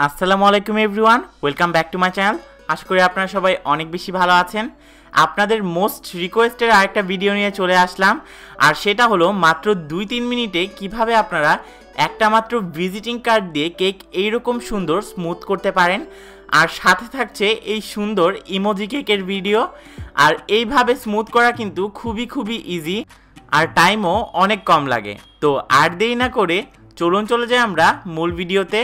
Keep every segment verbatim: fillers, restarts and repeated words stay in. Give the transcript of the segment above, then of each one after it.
আসসালামু আলাইকুম everyone, welcome back to my channel. আশা করি আপনারা সবাই অনেক বেশি ভালো আছেন। আপনাদের মোস্ট রিকোয়েস্টের আরেকটা ভিডিও নিয়ে চলে আসলাম, আর সেটা হলো মাত্র দুই তিন মিনিটে কিভাবে আপনারা একটা মাত্র ভিজিটিং কার্ড দিয়ে কেক এইরকম সুন্দর স্মুথ করতে পারেন। আর সাথে থাকছে এই সুন্দর ইমোজি কেকের ভিডিও। আর এইভাবে স্মুথ করা কিন্তু খুবই খুবই ইজি, আর টাইমও অনেক কম লাগে। তো আর দেরি না করে চলুন চলে যাই আমরা মূল ভিডিওতে।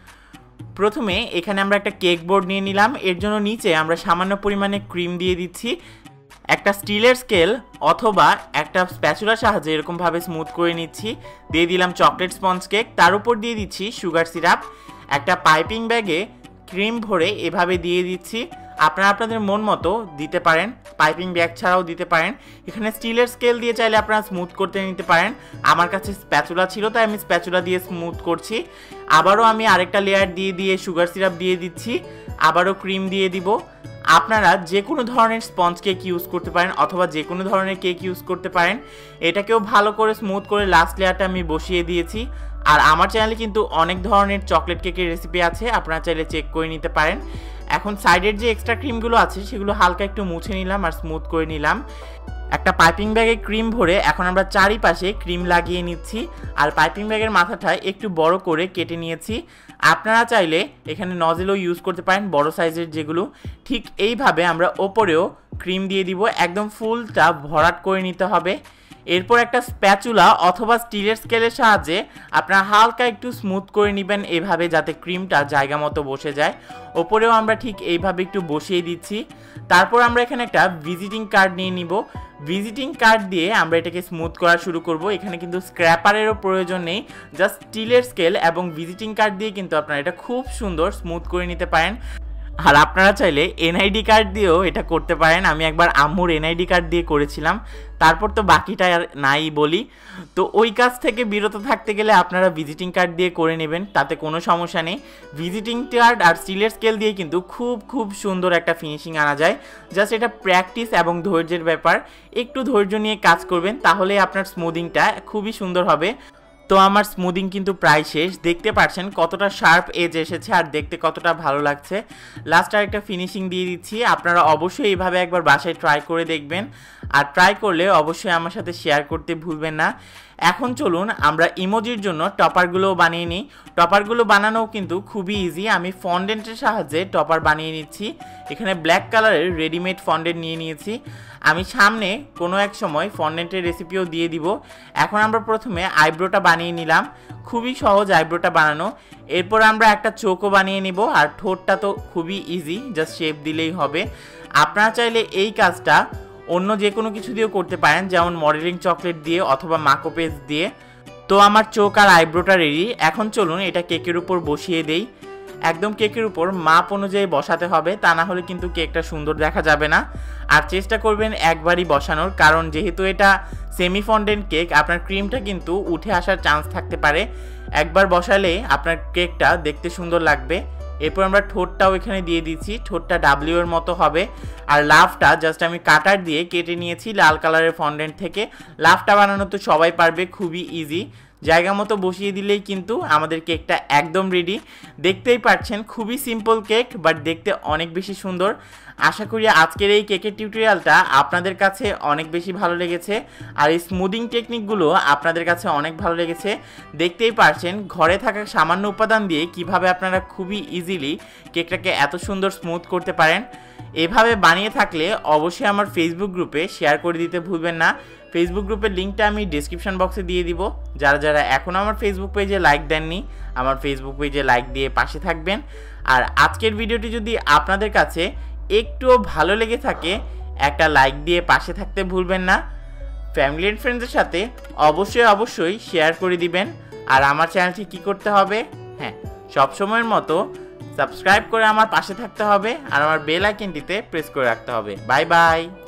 প্রথমে এখানে আমরা একটা কেক বোর্ড নিয়ে নিলাম। এর জন্য নিচে আমরা সামান্য পরিমাণে ক্রিম দিয়ে দিচ্ছি। একটা স্টিলের স্কেল অথবা একটা স্প্যাচুলার সাহায্যে এরকমভাবে স্মুথ করে নিচ্ছি। দিয়ে দিলাম চকলেট স্পঞ্জ কেক, তার উপর দিয়ে দিচ্ছি সুগার সিরাপ। একটা পাইপিং ব্যাগে ক্রিম ভরে এভাবে দিয়ে দিচ্ছি। আপনারা আপনাদের মন মতো দিতে পারেন, পাইপিং ব্যাগ ছাড়াও দিতে পারেন। এখানে স্টিলের স্কেল দিয়ে চাইলে আপনারা স্মুথ করতে নিতে পারেন। আমার কাছে স্প্যাচুলা ছিল তাই আমি স্প্যাচুলা দিয়ে স্মুথ করছি। আবারও আমি আরেকটা লেয়ার দিয়ে দিয়ে সুগার সিরাপ দিয়ে দিচ্ছি, আবারও ক্রিম দিয়ে দিব। আপনারা যে কোনো ধরনের স্পঞ্জ কেক ইউজ করতে পারেন অথবা যে কোনো ধরনের কেক ইউজ করতে পারেন। এটাকেও ভালো করে স্মুথ করে লাস্ট লেয়ারটা আমি বসিয়ে দিয়েছি। আর আমার চ্যানেলে কিন্তু অনেক ধরনের চকলেট কেকের রেসিপি আছে, আপনারা চাইলে চেক করে নিতে পারেন। এখন সাইডের যে এক্সট্রা ক্রিমগুলো আছে সেগুলো হালকা একটু মুছে নিলাম আর স্মুথ করে নিলাম। একটা পাইপিং ব্যাগে ক্রিম ভরে এখন আমরা চারিপাশে ক্রিম লাগিয়ে নিচ্ছি। আর পাইপিং ব্যাগের মাথাটা একটু বড় করে কেটে নিয়েছি। আপনারা চাইলে এখানে নজেলও ইউজ করতে পারেন, বড় সাইজের যেগুলো। ঠিক এইভাবে আমরা ওপরেও ক্রিম দিয়ে দিব, একদম ফুলটা ভরাট করে নিতে হবে। এরপর একটা স্প্যাচুলা অথবা স্টিলের স্কেলের সাহায্যে আপনারা হালকা একটু স্মুথ করে নেবেন এভাবে, যাতে ক্রিমটা জায়গা মতো বসে যায়। ওপরেও আমরা ঠিক এইভাবে একটু বসিয়ে দিচ্ছি। তারপর আমরা এখানে একটা ভিজিটিং কার্ড নিয়ে নিব। ভিজিটিং কার্ড দিয়ে আমরা এটাকে স্মুথ করা শুরু করব। এখানে কিন্তু স্ক্র্যাপারেরও প্রয়োজন নেই, জাস্ট স্টিলের স্কেল এবং ভিজিটিং কার্ড দিয়ে কিন্তু আপনারা এটা খুব সুন্দর স্মুথ করে নিতে পারেন। আর আপনারা চাইলে এনআইডি কার্ড দিয়েও এটা করতে পারেন। আমি একবার আম্মুর এনআইডি কার্ড দিয়ে করেছিলাম, তারপর তো বাকিটা আর নাই বলি। তো ওই কাজ থেকে বিরত থাকতে গেলে আপনারা ভিজিটিং কার্ড দিয়ে করে নেবেন, তাতে কোনো সমস্যা নেই। ভিজিটিং কার্ড আর স্টিলের স্কেল দিয়ে কিন্তু খুব খুব সুন্দর একটা ফিনিশিং আনা যায়। জাস্ট এটা প্র্যাকটিস এবং ধৈর্যের ব্যাপার। একটু ধৈর্য নিয়ে কাজ করবেন, তাহলে আপনার স্মুদিংটা খুবই সুন্দর হবে। তো আমার স্মুদিং কিন্তু প্রায় শেষ। দেখতে পাচ্ছেন কতটা শার্প এজ এসেছে আর দেখতে কতটা ভালো লাগছে। লাস্ট আর একটা ফিনিশিং দিয়ে দিচ্ছি। আপনারা অবশ্যই এইভাবে একবার বাসায় ট্রাই করে দেখবেন, আর ট্রাই করলে অবশ্যই আমার সাথে শেয়ার করতে ভুলবেন না। এখন চলুন আমরা ইমোজির জন্য টপারগুলো বানিয়ে নিই। টপারগুলো বানানোও কিন্তু খুবই ইজি। আমি ফন্ডেন্টের সাহায্যে টপার বানিয়ে নিচ্ছি। এখানে ব্ল্যাক কালারের রেডিমেড ফন্ডেন্ট নিয়ে নিয়েছি। আমি সামনে কোনো এক সময় ফন্ডেন্টের রেসিপিও দিয়ে দিব। এখন আমরা প্রথমে আইব্রোটা বানিয়ে নিলাম। খুবই সহজ আইব্রোটা বানানো। এরপর আমরা একটা চোখও বানিয়ে নিব। আর ঠোঁটটা তো খুবই ইজি, জাস্ট শেপ দিলেই হবে। আপনারা চাইলে এই কাজটা অন্য যে কোনো কিছু দিয়েও করতে পারেন, যেমন মডেলিং চকলেট দিয়ে অথবা মাকো পেস্ট দিয়ে। তো আমার চোখ আর আইব্রোটা রেডি। এখন চলুন এটা কেকের উপর বসিয়ে দেই। একদম কেকের উপর মাপ অনুযায়ী বসাতে হবে, তা না হলে কিন্তু কেকটা সুন্দর দেখা যাবে না। আর চেষ্টা করবেন একবারই বসানোর, কারণ যেহেতু এটা সেমি ফন্ডেন্ট কেক, আপনার ক্রিমটা কিন্তু উঠে আসার চান্স থাকতে পারে। একবার বসালে আপনার কেকটা দেখতে সুন্দর লাগবে। এরপর আমরা ঠোঁটটাও এখানে দিয়ে দিচ্ছি। ঠোঁটটা ডাব্লিউ এর মতো হবে। আর লাভটা জাস্ট আমি কাটার দিয়ে কেটে নিয়েছি লাল কালারের ফন্ডেন্ট থেকে। লাভটা বানানো তো সবাই পারবে, খুবই ইজি। জায়গা মতো বসিয়ে দিলেই কিন্তু আমাদের কেকটা একদম রেডি। দেখতেই পাচ্ছেন খুবই সিম্পল কেক, বাট দেখতে অনেক বেশি সুন্দর। আশা করি আজকের এই কেকের টিউটোরিয়ালটা আপনাদের কাছে অনেক বেশি ভালো লেগেছে, আর এই স্মুদিং টেকনিকগুলো আপনাদের কাছে অনেক ভালো লেগেছে। দেখতেই পাচ্ছেন ঘরে থাকা সামান্য উপাদান দিয়ে কিভাবে আপনারা খুবই ইজিলি কেকটাকে এত সুন্দর স্মুথ করতে পারেন। এভাবে বানিয়ে থাকলে অবশ্যই আমার ফেসবুক গ্রুপে শেয়ার করে দিতে ভুলবেন না। ফেসবুক গ্রুপের লিঙ্কটা আমি ডিসক্রিপশন বক্সে দিয়ে দিব। যারা যারা এখনও আমার ফেসবুক পেজে লাইক দেননি, আমার ফেসবুক পেজে লাইক দিয়ে পাশে থাকবেন। আর আজকের ভিডিওটি যদি আপনাদের কাছে একটুও ভালো লেগে থাকে, একটা লাইক দিয়ে পাশে থাকতে ভুলবেন না। ফ্যামিলি অ্যান্ড ফ্রেন্ডসের সাথে অবশ্যই অবশ্যই শেয়ার করে দিবেন। আর আমার চ্যানেলটি কী করতে হবে? হ্যাঁ, সবসময়ের মতো সাবস্ক্রাইব করে আমার পাশে থাকতে হবে, আর আমার বেল আইকনটিতে প্রেস করে রাখতে হবে। Bye by.